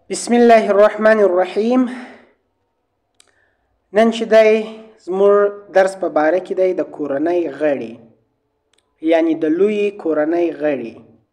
بسم الله الرحمن الرحیم. نن چې دی زموږ درس په باره کې دی د کورنۍ غړي، یعنی د لوی کورنۍ غړي.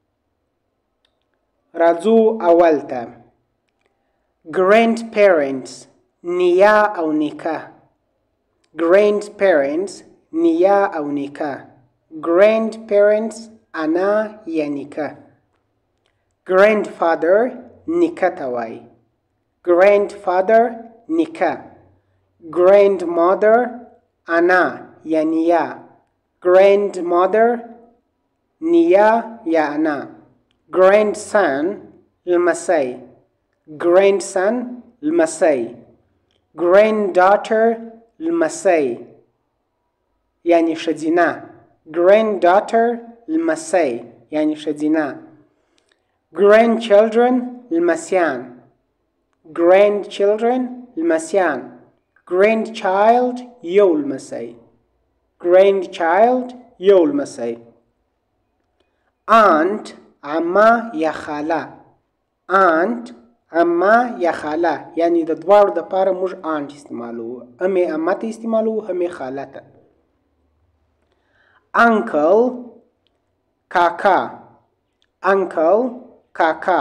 راځو اول ته. grandparents، نیا او نیکه. grandparents، نیا او نیکه. grandparents، انا یا نیکه. grandfather، نیکه ته وایي. grandfather، نیکه. grandmother، انا یا نیا. grandmother، نیا یا انا. grandson، لمسی. grandson، لمسی. granddaughter، لمسی یعنی ښځینه. granddaughter، لمسی یعنی ښځینه. grandchildren، لمسیان. grandchildren، لمسیان. grandchild، یو لمسی. grandchild، یو لمسی. aunt، عمه یا خاله. aunt، عمه یا خاله یعنی د دواړو دپاره موږ aunt استعمالوو. هم یې عمه ته استعمالوو، هم یې خاله ته. uncle، کاکا. uncle، کاکا.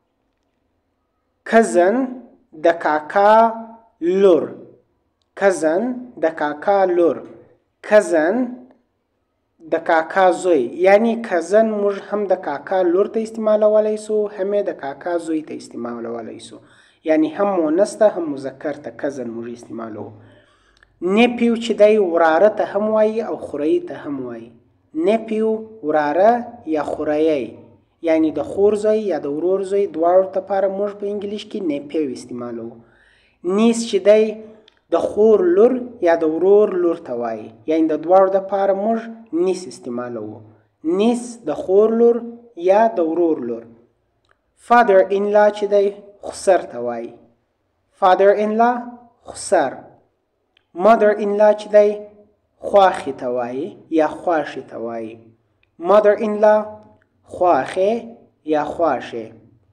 cousin، د کاکا لور. cousin، د کاکا لور. cousin، د کاکا زوی. یعنی cousin موږ هم د کاکا لور ته استعمالولی سو، هم یې د کاکا زوی ته استعمالولی سو. یعنی هم مؤنث ته هم مذکر ته cousin موږ استعمالوو. nephew چې دی وراره ته هم وایي او خوریي ته هم وایي. nephew، وراره یا خوریی، یعنی د خور زوی یا د ورور زوی دواړو لپاره موږ په انګلیش کې nephew استعمالوو. niece چې دی د خور لور یا د ورور لور ته وایي، یعنی د دواړو لپاره موږ niece استعمالوو. niece د خور لور یا د ورور لور. father in law چې دی خسر ته وایي. father in law، خسر. mother in law چې دی خواښې ته وایي یا خواښې ته وایي. mother in law، خواښې یا خواښې.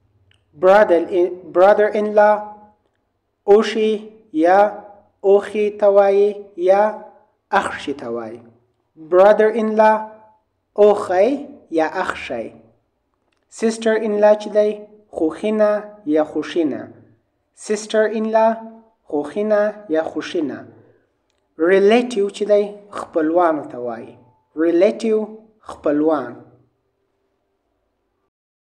brother in law، اوښې یا اوښې ته وایي یا اخښې ته وایي. brother in law، اوښی یا اخښی. sister in law چې دی خوښینه یا خوښینه. sister in law، خوښینه یا خوښینه. relative چې دی خپلوانو ته وایي. relative، خپلوان.